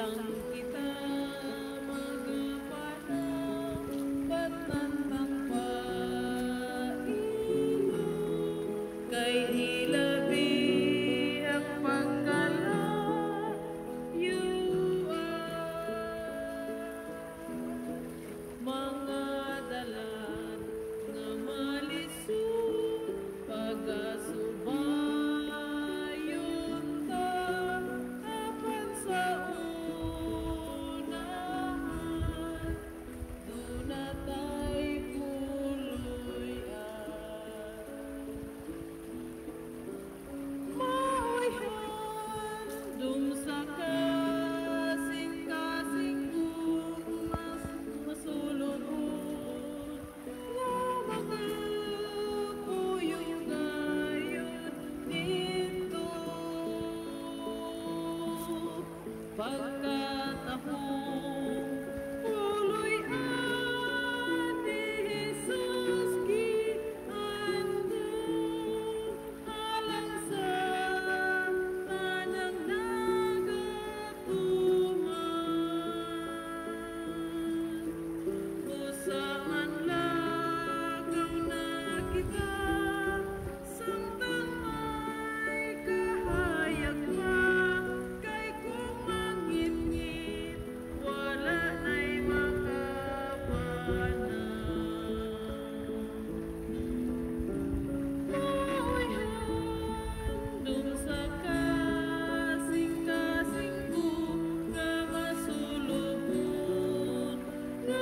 Samtang kita magapanang patnantakpailo kay hilabi ang pagkalayuan mga dalan nga malisod pagasubayon ta apan sa unahan dunatay puloy-an maoy handom sa kasing-kasing kung masulubon nga mga puyong gayon dito pagkatahong puloy-an ni Jesus giandam alang sa tanang nagatuman usaan lagaw na kita samtang may kahayag pa kay kung mangit-ngit wala na'y makapanang maoy handom sa kasing-kasing kung nga masulubon nga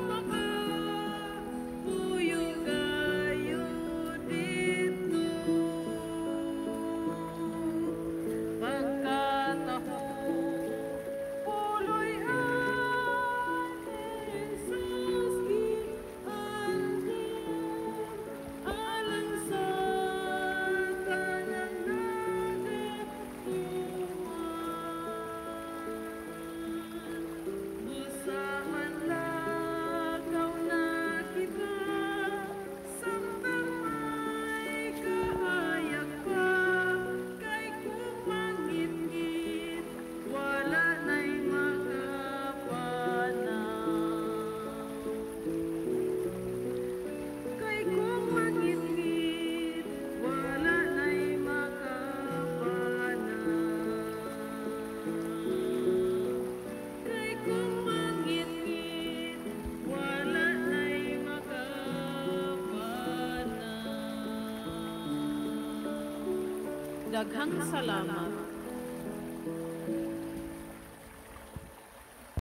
makapuyong gayon dito pagkatahong puloy-an Jesus giandam alang sa tanang nagatuman usaan lagaw na kita samtang may kahayag pa kay kung mangit-ngit wala na'y makapanang kay kung mangit-ngit wala na'y makapanang kay kung mangit-ngit wala na'y makapanang. Daghang salamat.